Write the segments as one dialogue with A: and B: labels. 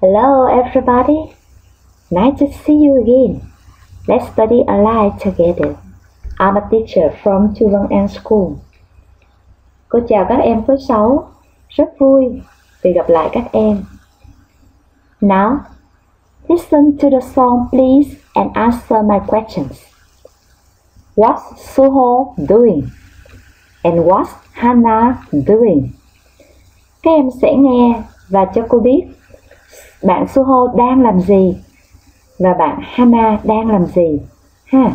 A: Hello everybody, nice to see you again. Let's study Allied together. I'm a teacher from Chu Văn An School. Cô chào các em khối 6, rất vui vì gặp lại các em. Now, listen to the song please and answer my questions. What's Suho doing? And what's Hana doing? Các em sẽ nghe và cho cô biết bạn Suho đang làm gì và bạn Hana đang làm gì ha.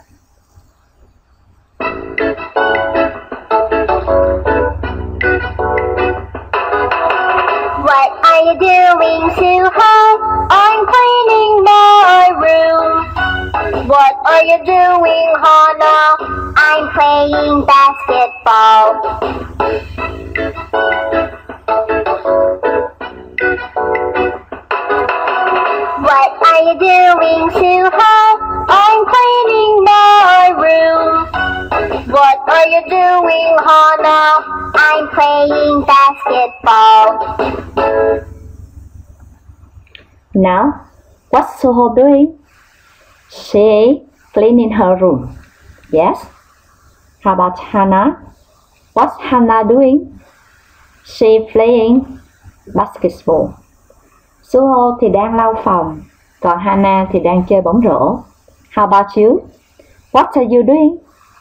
B: What are you doing, Suho? I'm cleaning my room. What are you doing, Hana? I'm playing basketball. What are you doing, Suho? I'm cleaning my room. What are you doing, Hana? I'm playing basketball.
A: Now, what's Suho doing? She cleaning her room. Yes. How about Hana? What's Hana doing? She playing basketball. Suho thì đang lau phòng, còn Hana thì đang chơi bóng rổ. How about you? What are you doing?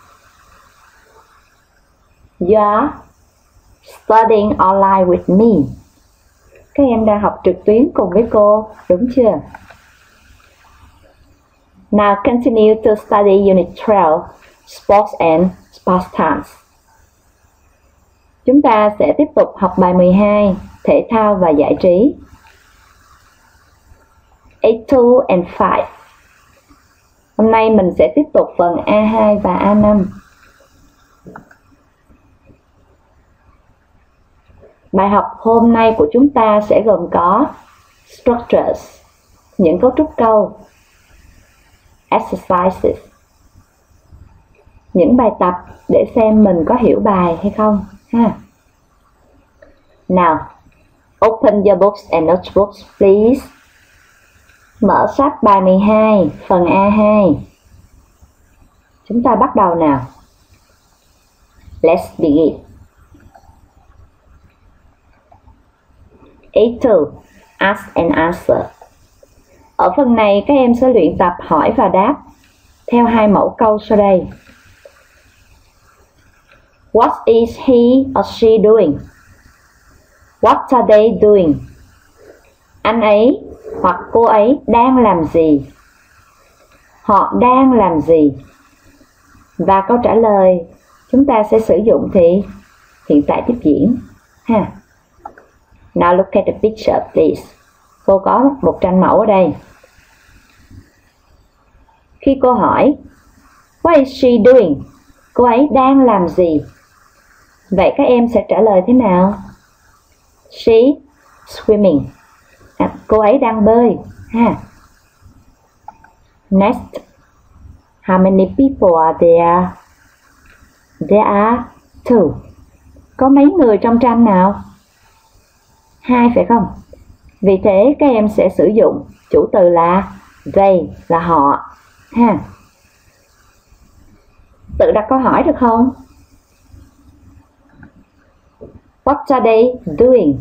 A: You are studying online with me. Các em đang học trực tuyến cùng với cô, đúng chưa? Now continue to study Unit 12, Sports and Pastimes. Chúng ta sẽ tiếp tục học bài 12, Thể thao và giải trí. 8.2 and 5. Hôm nay mình sẽ tiếp tục phần A2 và A5. Bài học hôm nay của chúng ta sẽ gồm có structures, những cấu trúc câu, exercises, những bài tập để xem mình có hiểu bài hay không ha. Now, open your books and notebooks please. Mở sách bài 12, phần A2. Chúng ta bắt đầu nào. Let's begin. 8.2 Ask and answer. Ở phần này các em sẽ luyện tập hỏi và đáp theo hai mẫu câu sau đây. What is he or she doing? What are they doing? Anh ấy hoặc cô ấy đang làm gì? Họ đang làm gì? Và câu trả lời chúng ta sẽ sử dụng thì hiện tại tiếp diễn ha. Now look at the picture please. Cô có một tranh mẫu ở đây. Khi cô hỏi What is she doing? Cô ấy đang làm gì? Vậy các em sẽ trả lời thế nào? She swimming. Cô ấy đang bơi ha. Next. How many people are there? There are 2. Có mấy người trong tranh nào? 2 phải không? Vì thế các em sẽ sử dụng chủ từ là they, là họ ha. Tự đặt câu hỏi được không? What are they doing?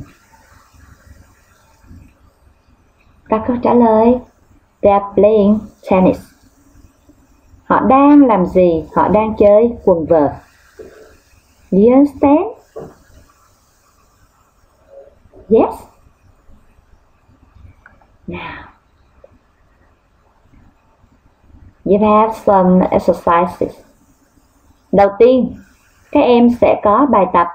A: Đặt câu trả lời. They are playing tennis. Họ đang làm gì? Họ đang chơi quần vợt. Do you understand? Yes. Now, you have some exercises. Đầu tiên, các em sẽ có bài tập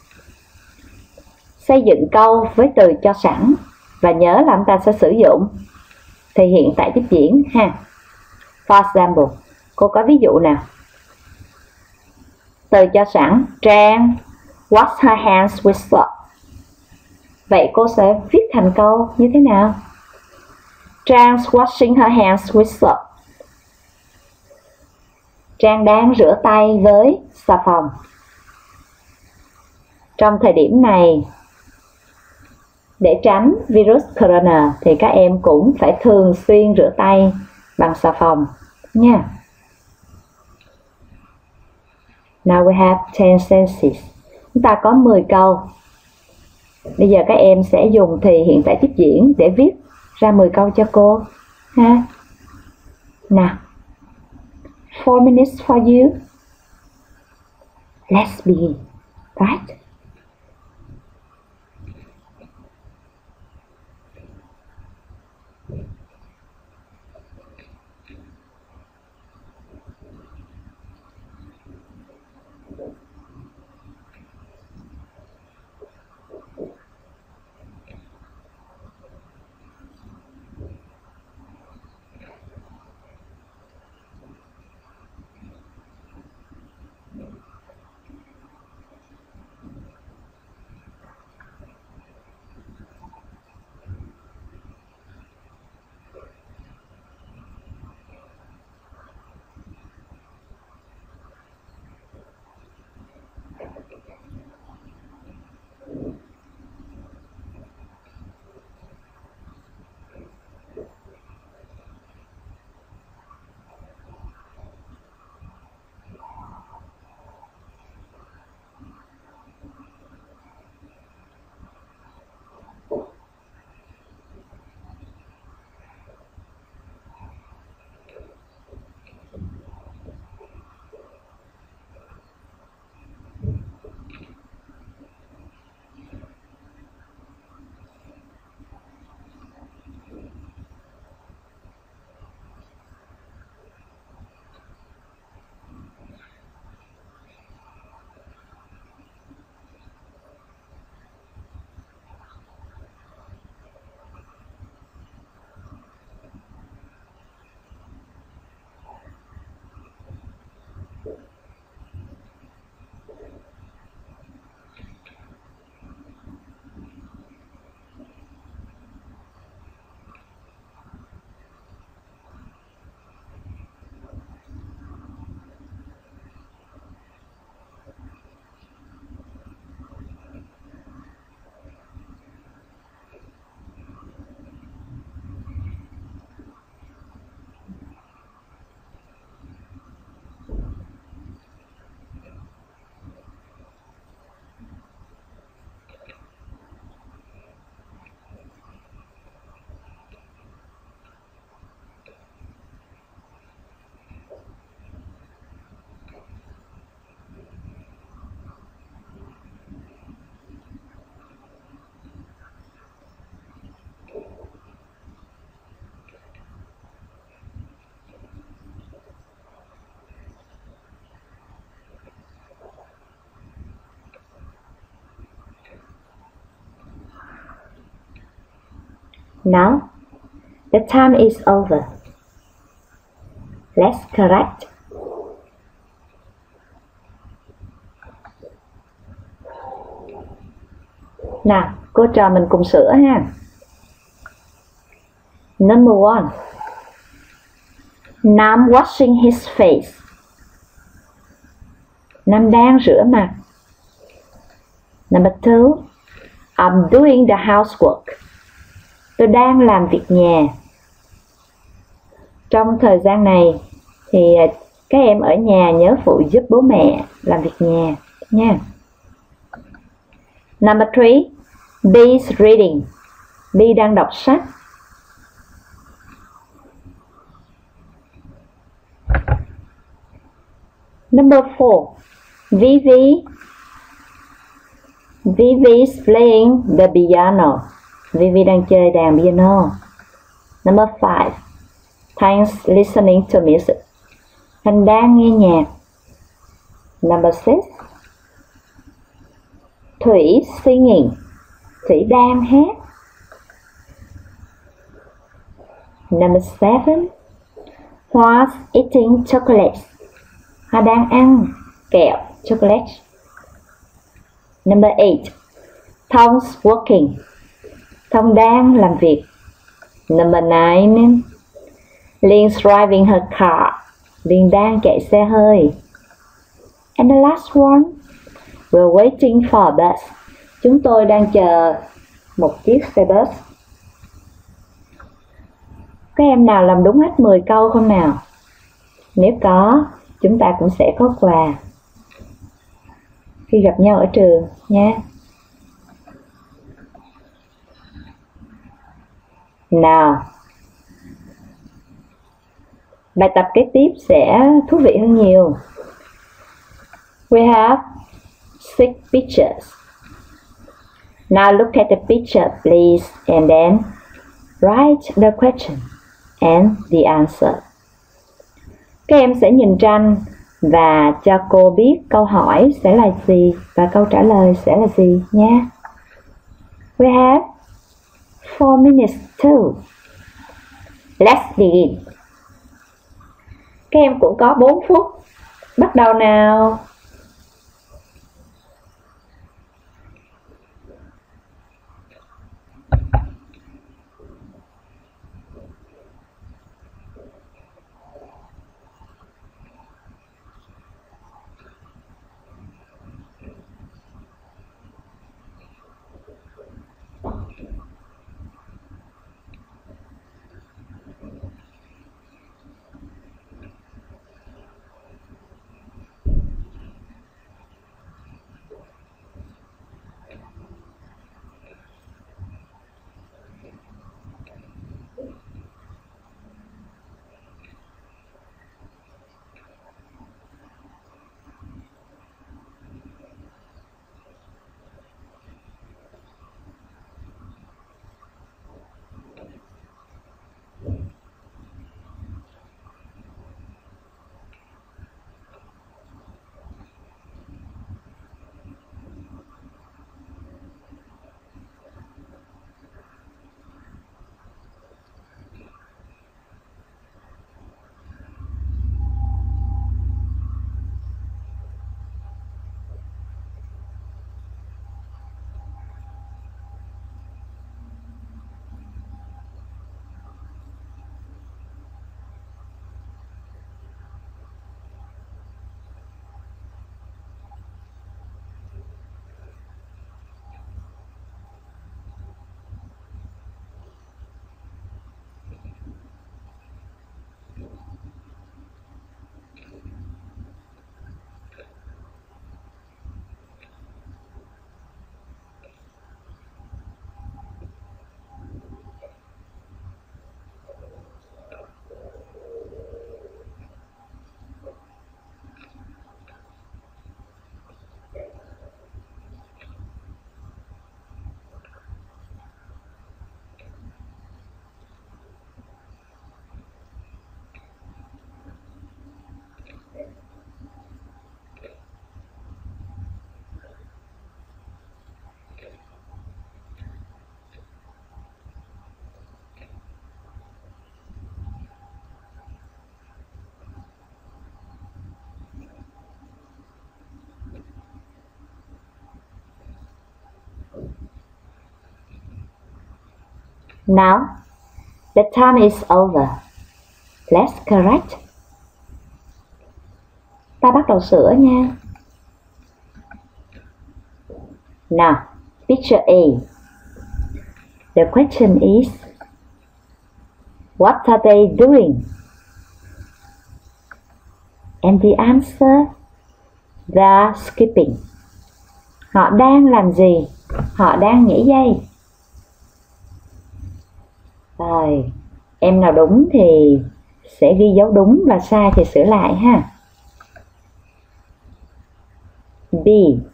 A: xây dựng câu với từ cho sẵn và nhớ là chúng ta sẽ sử dụng thì hiện tại tiếp diễn ha. For example, cô có ví dụ nào? Từ cho sẵn, Trang wash her hands with soap. Vậy cô sẽ viết thành câu như thế nào? Trang washing her hands with soap. Trang đang rửa tay với xà phòng. Trong thời điểm này, Để tránh virus corona thì các em cũng phải thường xuyên rửa tay bằng xà phòng nha. Now we have 10 sentences. Chúng ta có 10 câu. Bây giờ các em sẽ dùng thì hiện tại tiếp diễn để viết ra 10 câu cho cô ha. Nào. 4 minutes for you. Let's begin. Right? Now, the time is over. Let's correct. Nào, cô trò mình cùng sửa ha. Number 1. Nam washing his face. Nam đang rửa mặt. Number 2. I'm doing the housework. Tôi đang làm việc nhà. Trong thời gian này thì các em ở nhà nhớ phụ giúp bố mẹ làm việc nhà nha. Number 3. B is reading. B đang đọc sách. Number 4. Vivi is playing the piano. Vivi đang chơi đàn piano. Number 5. Thanks listening to music. Thanh đang nghe nhạc. Number 6. Thủy singing. Thủy đang hát. Number 7. Hoa eating chocolate. Hoa đang ăn kẹo chocolate. Number 8. Tom's working. Tom đang làm việc. Number 9. Lynn's driving her car. Lynn đang chạy xe hơi. And the last one. We're waiting for a bus. Chúng tôi đang chờ một chiếc xe bus. Các em nào làm đúng hết 10 câu không nào? Nếu có, chúng ta cũng sẽ có quà khi gặp nhau ở trường nha. Nào, bài tập kế tiếp sẽ thú vị hơn nhiều. We have 6 pictures. Now look at the picture, please, and then write the question and the answer. Các em sẽ nhìn tranh và cho cô biết câu hỏi sẽ là gì và câu trả lời sẽ là gì nha. We have 4 minutes too. Let's begin. Các em cũng có 4 phút. Bắt đầu nào. Now, the time is over. Let's correct. Ta bắt đầu sửa nha. Now, picture A. The question is, what are they doing? And the answer, they're skipping. Họ đang làm gì? Họ đang nhảy dây. Rồi, em nào đúng thì sẽ ghi dấu đúng và sai thì sửa lại ha. B.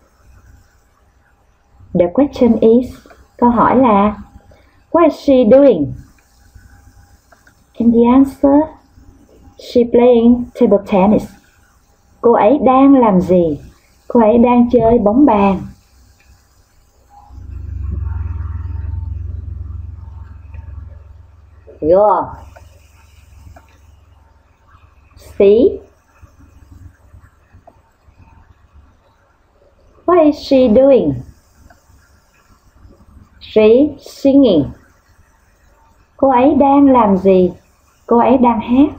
A: The question is, câu hỏi là, what is she doing? And the answer, she playing table tennis. Cô ấy đang làm gì? Cô ấy đang chơi bóng bàn. Good. C. What is she doing? She singing. Cô ấy đang làm gì? Cô ấy đang hát.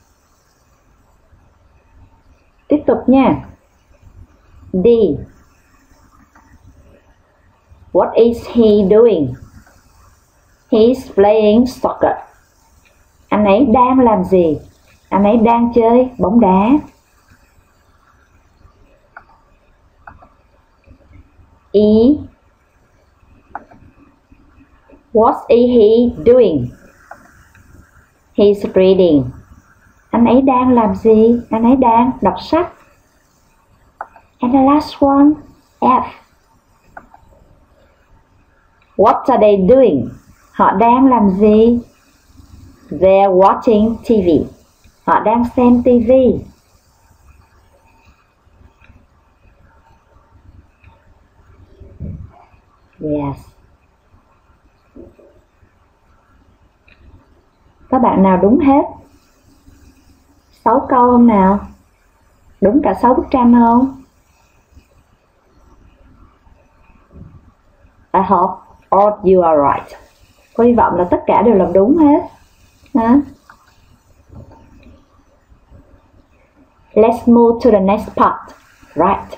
A: Tiếp tục nha. D. What is he doing? He's playing soccer. Anh ấy đang làm gì? Anh ấy đang chơi bóng đá. E. What's he doing? He's reading. Anh ấy đang làm gì? Anh ấy đang đọc sách. And the last one, F. What are they doing? Họ đang làm gì? They're watching TV. Họ đang xem TV. Yes. Các bạn nào đúng hết 6 câu không nào? Đúng cả 6 bức tranh không? I hope all you are right. Cô hy vọng là tất cả đều làm đúng hết. Hả? Let's move to the next part. Right.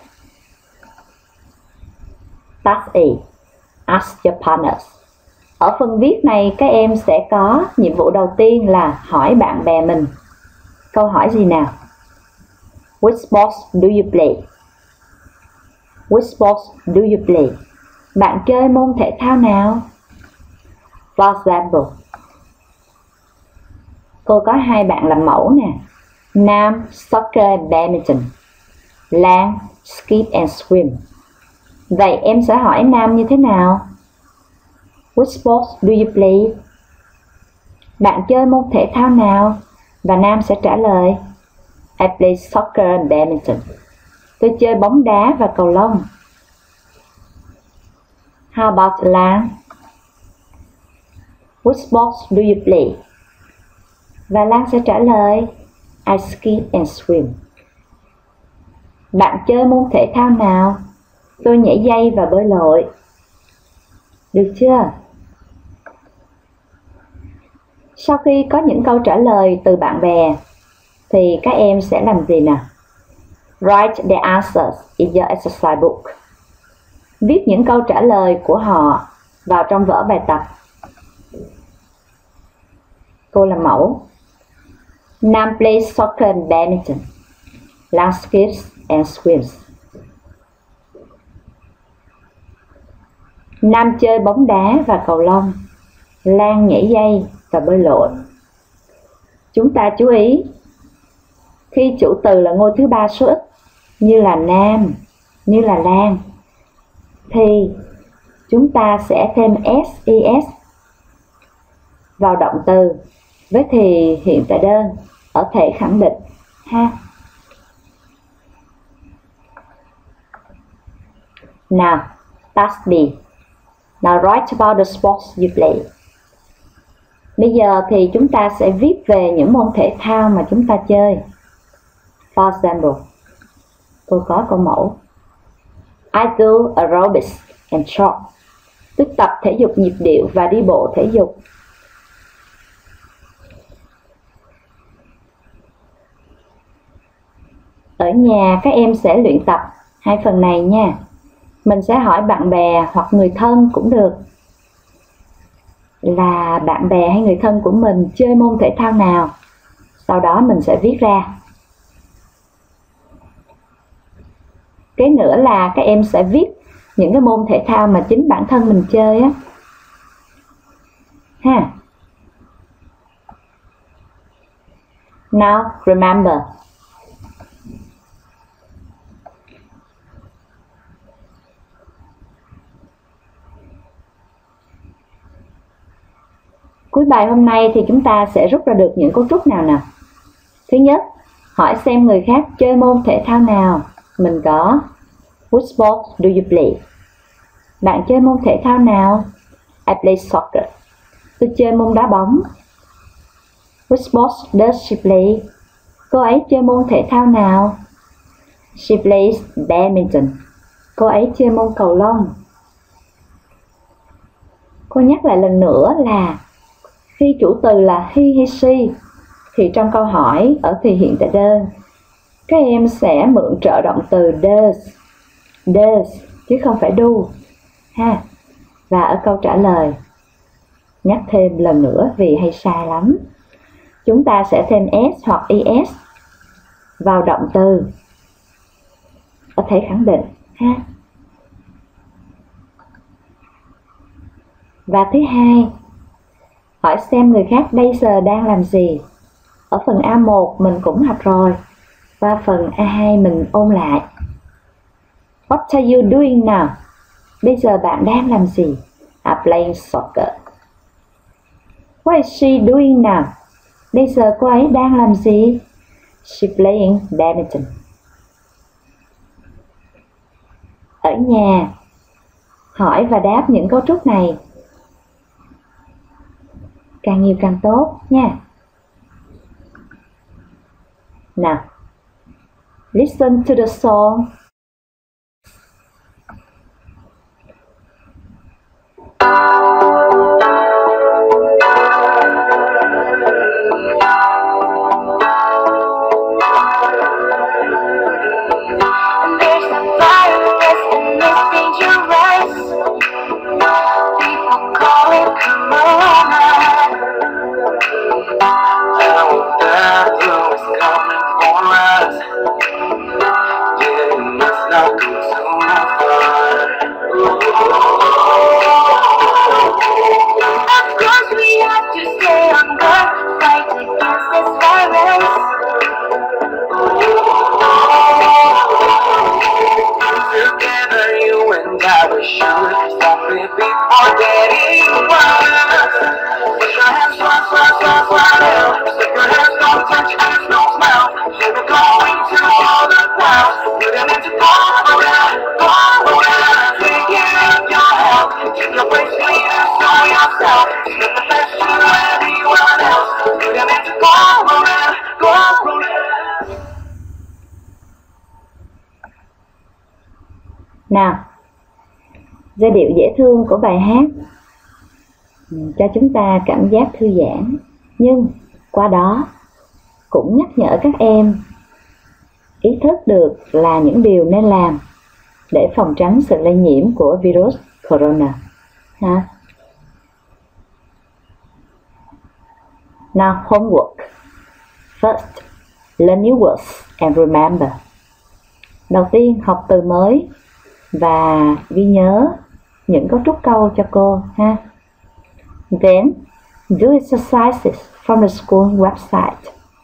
A: That's it. Ask your partners. Ở phần viết này các em sẽ có nhiệm vụ đầu tiên là hỏi bạn bè mình. Câu hỏi gì nào? Which sports do you play? Which sports do you play? Bạn chơi môn thể thao nào? For example, cô có 2 bạn làm mẫu nè. Nam soccer badminton, Lan skip and swim. Vậy em sẽ hỏi Nam như thế nào? Which sports do you play? Bạn chơi môn thể thao nào? Và Nam sẽ trả lời I play soccer and badminton. Tôi chơi bóng đá và cầu lông. How about Lan? Which sports do you play? Và Lan sẽ trả lời I skip and swim. Bạn chơi môn thể thao nào? Tôi nhảy dây và bơi lội. Được chưa? Sau khi có những câu trả lời từ bạn bè thì các em sẽ làm gì nào? Write the answers in your exercise book. Viết những câu trả lời của họ vào trong vở bài tập. Cô làm mẫu. Nam plays soccer and badminton. Lan skips and swims. Nam chơi bóng đá và cầu lông. Lan nhảy dây và bơi lội. Chúng ta chú ý, khi chủ từ là ngôi thứ 3 số ít như là Nam, như là Lan, thì chúng ta sẽ thêm SES vào động từ với thì hiện tại đơn ở thể khẳng định ha. Now, task B. Now write about the sports you play. Bây giờ thì chúng ta sẽ viết về những môn thể thao mà chúng ta chơi. For example, tôi có câu mẫu. I do aerobics and jog. Tôi tập thể dục nhịp điệu và đi bộ thể dục. Ở nhà các em sẽ luyện tập 2 phần này nha. Mình sẽ hỏi bạn bè hoặc người thân cũng được, là bạn bè hay người thân của mình chơi môn thể thao nào. Sau đó mình sẽ viết ra. Cái nữa là các em sẽ viết những cái môn thể thao mà chính bản thân mình chơi á. Ha. Now remember. Cuối bài hôm nay thì chúng ta sẽ rút ra được những cấu trúc nào nào? Thứ nhất, hỏi xem người khác chơi môn thể thao nào. Mình có Which sport do you play? Bạn chơi môn thể thao nào? I play soccer. Tôi chơi môn đá bóng. Which sport does she play? Cô ấy chơi môn thể thao nào? She plays badminton. Cô ấy chơi môn cầu lông. Cô nhắc lại lần nữa là khi chủ từ là he hay she thì trong câu hỏi ở thì hiện tại đơn các em sẽ mượn trợ động từ does chứ không phải do ha. Và ở câu trả lời nhắc thêm lần nữa vì hay sai lắm. Chúng ta sẽ thêm s hoặc es vào động từ có thể khẳng định ha. Và thứ hai, hỏi xem người khác bây giờ đang làm gì. Ở phần A1 mình cũng học rồi, và phần A2 mình ôn lại. What are you doing now? Bây giờ bạn đang làm gì? I'm playing soccer. What is she doing now? Bây giờ cô ấy đang làm gì? She's playing badminton. Ở nhà, hỏi và đáp những cấu trúc này. Càng nhiều càng tốt nha. Nào, listen to the song. Nào, giai điệu dễ thương của bài hát cho chúng ta cảm giác thư giãn, nhưng qua đó cũng nhắc nhở các em ý thức được là những điều nên làm để phòng tránh sự lây nhiễm của virus corona. Ha. Now homework. First, learn new words and remember. Đầu tiên, học từ mới và ghi nhớ những cấu trúc câu cho cô ha. Then, do exercises from the school website.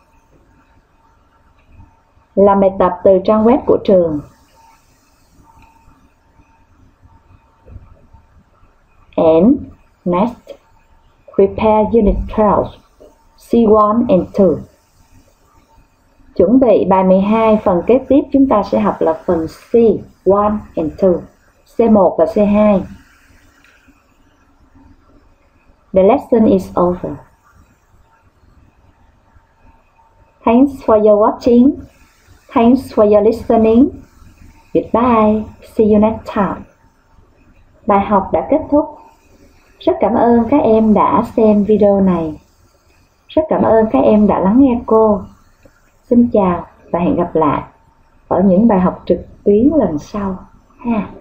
A: Làm bài tập từ trang web của trường. And next, prepare Unit 12, C1 and 2. Chuẩn bị bài 12, phần kế tiếp chúng ta sẽ học là phần C1 and 2, C1 và C2. The lesson is over. Thanks for your watching. Thanks for your listening. Goodbye. See you next time. Bài học đã kết thúc. Rất cảm ơn các em đã xem video này. Rất cảm ơn các em đã lắng nghe cô. Xin chào và hẹn gặp lại ở những bài học trực tuyến lần sau ha.